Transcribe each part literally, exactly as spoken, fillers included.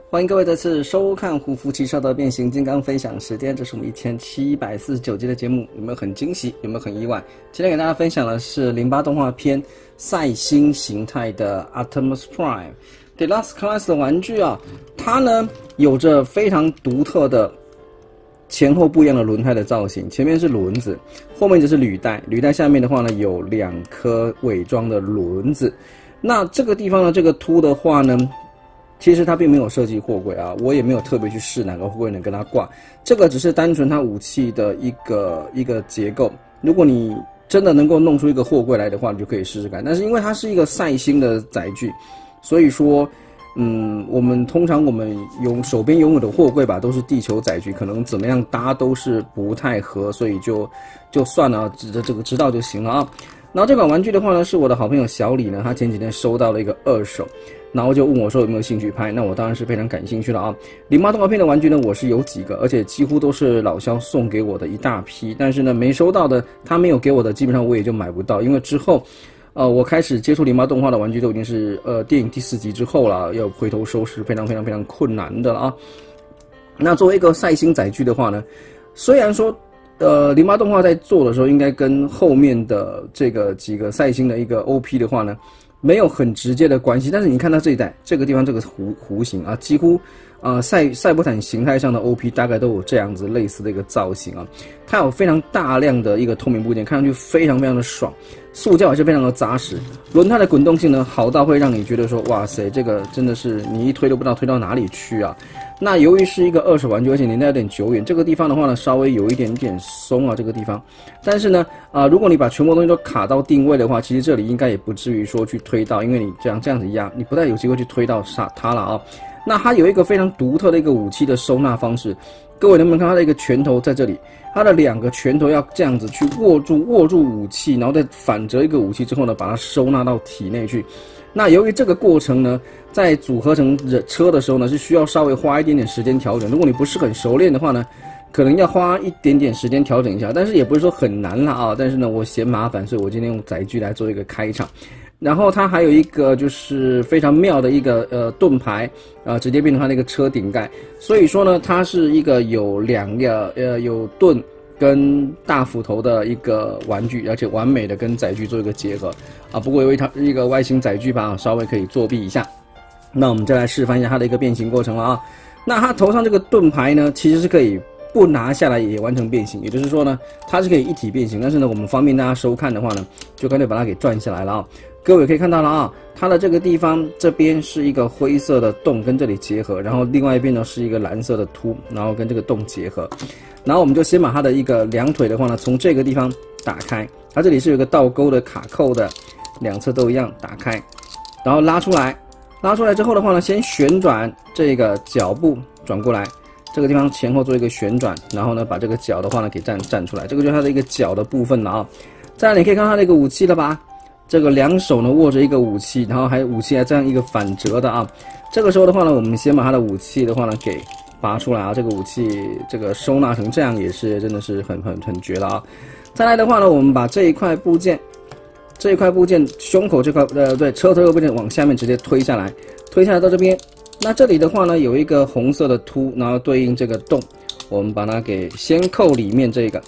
欢迎各位再次收看胡夫七少的变形金刚分享时间，这是我们一千七百四十九集的节目，有没有很惊喜？有没有很意外？今天给大家分享的是零八动画片赛星形态的 Optimus Prime Deluxe Class 的玩具啊，它呢有着非常独特的前后不一样的轮胎的造型，前面是轮子，后面就是履带，履带下面的话呢有两颗伪装的轮子。那这个地方呢，这个凸的话呢，其实它并没有设计货柜啊，我也没有特别去试哪个货柜能跟它挂，这个只是单纯它武器的一个一个结构。如果你真的能够弄出一个货柜来的话，你就可以试试看。但是因为它是一个赛星的载具，所以说，嗯，我们通常我们用手边拥有的货柜吧，都是地球载具，可能怎么样搭都是不太合，所以就就算了，指着这个知道就行了啊。然后这款玩具的话呢，是我的好朋友小李呢，他前几天收到了一个二手，然后就问我说有没有兴趣拍，那我当然是非常感兴趣了啊。零八动画片的玩具呢，我是有几个，而且几乎都是老肖送给我的一大批，但是呢，没收到的，他没有给我的，基本上我也就买不到，因为之后，呃，我开始接触零八动画的玩具都已经是呃电影第四集之后了，要回头收拾非常非常非常困难的了啊。那作为一个赛星载具的话呢，虽然说呃，零八动画在做的时候，应该跟后面的这个几个赛星的一个 O P 的话呢，没有很直接的关系。但是你看到这一代这个地方这个弧弧形啊，几乎啊、呃、赛赛博坦形态上的 O P 大概都有这样子类似的一个造型啊。它有非常大量的一个透明部件，看上去非常非常的爽，塑胶也是非常的扎实，轮胎的滚动性呢好到会让你觉得说哇塞，这个真的是你一推都不知道推到哪里去啊。那由于是一个二手玩具，而且年代有点久远，这个地方的话呢，稍微有一点点松啊，这个地方。但是呢，啊、呃，如果你把全部东西都卡到定位的话，其实这里应该也不至于说去推到，因为你这样这样子压，你不太有机会去推到它了啊。那它有一个非常独特的一个武器的收纳方式，各位能不能看它的一个拳头在这里？它的两个拳头要这样子去握住握住武器，然后再反折一个武器之后呢，把它收纳到体内去。那由于这个过程呢，在组合成车的时候呢，是需要稍微花一点点时间调整。如果你不是很熟练的话呢，可能要花一点点时间调整一下，但是也不是说很难了啊。但是呢，我嫌麻烦，所以我今天用载具来做一个开场。然后它还有一个就是非常妙的一个呃盾牌，呃直接变成它的一个车顶盖。所以说呢，它是一个有两个呃有盾跟大斧头的一个玩具，而且完美的跟载具做一个结合啊。不过由于它是一个外形载具吧，稍微可以作弊一下。那我们再来示范一下它的一个变形过程了啊。那它头上这个盾牌呢，其实是可以不拿下来也完成变形，也就是说呢，它是可以一体变形。但是呢，我们方便大家收看的话呢，就干脆把它给转下来了啊。各位可以看到了啊，它的这个地方这边是一个灰色的洞跟这里结合，然后另外一边呢是一个蓝色的凸，然后跟这个洞结合。然后我们就先把它的一个两腿的话呢，从这个地方打开，它这里是有个倒钩的卡扣的，两侧都一样打开，然后拉出来，拉出来之后的话呢，先旋转这个脚部转过来，这个地方前后做一个旋转，然后呢把这个脚的话呢给站站出来，这个就是它的一个脚的部分了啊。再来你可以看到它的一个武器了吧？这个两手呢握着一个武器，然后还有武器还这样一个反折的啊。这个时候的话呢，我们先把它的武器的话呢给拔出来啊，这个武器这个收纳成这样也是真的是很很很绝了啊。再来的话呢，我们把这一块部件，这一块部件胸口这块呃对车头这个部件往下面直接推下来，推下来到这边。那这里的话呢有一个红色的凸，然后对应这个洞，我们把它给先扣里面这个，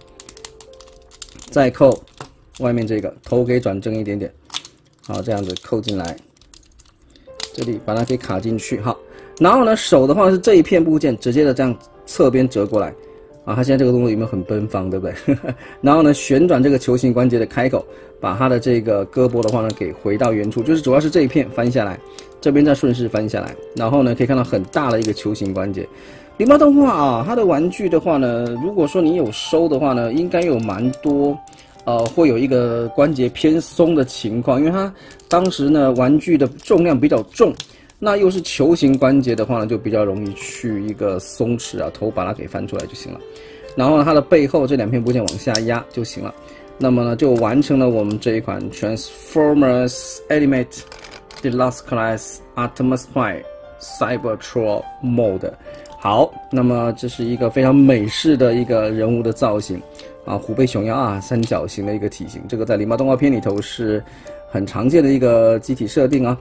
再扣外面这个，头给转正一点点，好，这样子扣进来，这里把它给卡进去，好。然后呢，手的话是这一片部件直接的这样侧边折过来，啊，它现在这个动作有没有很奔放，对不对？然后呢，旋转这个球形关节的开口，把它的这个胳膊的话呢给回到原处，就是主要是这一片翻下来，这边再顺势翻下来，然后呢可以看到很大的一个球形关节。零八动画啊，它的玩具的话呢，如果说你有收的话呢，应该有蛮多。呃，会有一个关节偏松的情况，因为它当时呢玩具的重量比较重，那又是球形关节的话呢，就比较容易去一个松弛啊，头把它给翻出来就行了。然后呢，它的背后这两片部件往下压就行了。那么呢，就完成了我们这一款 Transformers Ultimate Deluxe Class Optimus Prime Cybertron Mode。好，那么这是一个非常美式的一个人物的造型。啊，虎背熊腰啊，三角形的一个体型，这个在零八动画片里头是很常见的一个机体设定啊。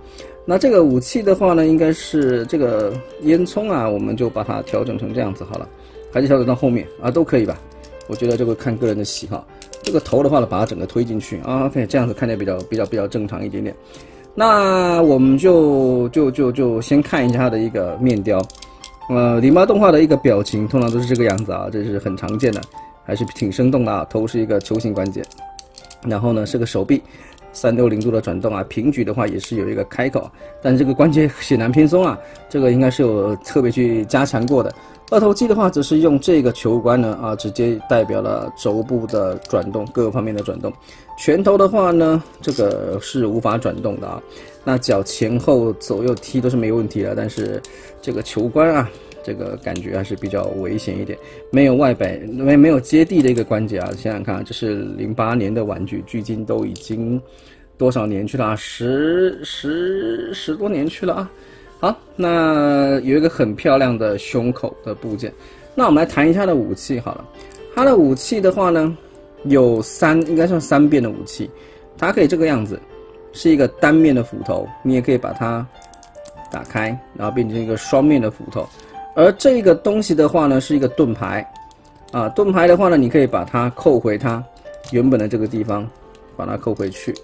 那这个武器的话呢，应该是这个烟囱啊，我们就把它调整成这样子好了，还是调整到后面啊，都可以吧？我觉得这个看个人的喜好。这个头的话呢，把它整个推进去啊 ，OK， 这样子看起来比较比较比较正常一点点。那我们就就就就先看一下它的一个面雕，呃，零八动画的一个表情通常都是这个样子啊，这是很常见的，还是挺生动的啊。头是一个球形关节，然后呢是个手臂。三六零度的转动啊，平举的话也是有一个开口，但这个关节显然偏松啊，这个应该是有特别去加强过的。二头肌的话，则是用这个球关呢啊，直接代表了轴部的转动，各个方面的转动。拳头的话呢，这个是无法转动的啊。那脚前后左右踢都是没有问题的，但是这个球关啊，这个感觉还是比较危险一点，没有外摆，没没有接地的一个关节啊。想想看，这是零八年的玩具，距今都已经多少年去了啊？十十十多年去了啊。好，那有一个很漂亮的胸口的部件。那我们来谈一下它的武器好了。它的武器的话呢，有三，应该算三边的武器。它可以这个样子，是一个单面的斧头，你也可以把它打开，然后变成一个双面的斧头。而这个东西的话呢，是一个盾牌，啊，盾牌的话呢，你可以把它扣回它原本的这个地方，把它扣回去。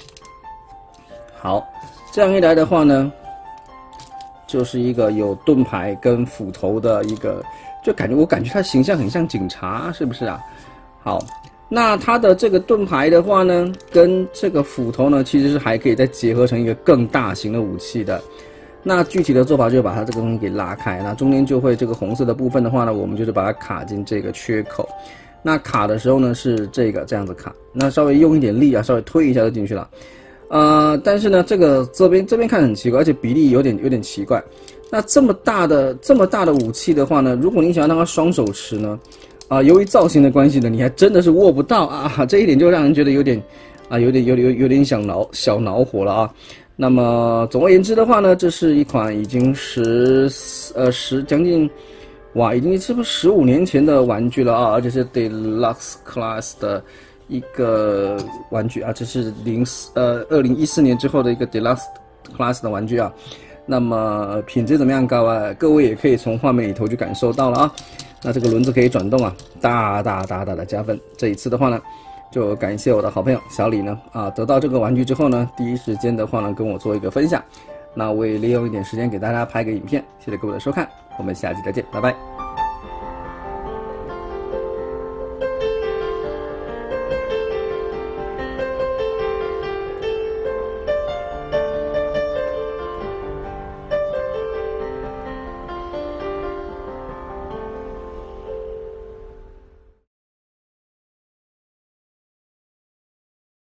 好，这样一来的话呢，就是一个有盾牌跟斧头的一个，就感觉我感觉它形象很像警察，是不是啊？好，那它的这个盾牌的话呢，跟这个斧头呢，其实是还可以再结合成一个更大型的武器的。那具体的做法就是把它这个东西给拉开，那中间就会这个红色的部分的话呢，我们就是把它卡进这个缺口。那卡的时候呢，是这个这样子卡，那稍微用一点力啊，稍微推一下就进去了。呃，但是呢，这个这边这边看很奇怪，而且比例有点有点奇怪。那这么大的这么大的武器的话呢，如果你想要让它双手持呢，啊、呃，由于造型的关系呢，你还真的是握不到啊，这一点就让人觉得有点啊，有点有点有点小恼小恼火了啊。那么总而言之的话呢，这是一款已经十呃十将近，哇，已经是不是十五年前的玩具了啊，而且是 Deluxe Class 的一个玩具啊，这是零呃二零一四年之后的一个 Deluxe Class 的玩具啊。那么品质怎么样高啊？各位也可以从画面里头就感受到了啊。那这个轮子可以转动啊，大大大大的加分。这一次的话呢，就感谢我的好朋友小李呢啊，得到这个玩具之后呢，第一时间的话呢跟我做一个分享。那我也利用一点时间给大家拍个影片，谢谢各位的收看，我们下期再见，拜拜。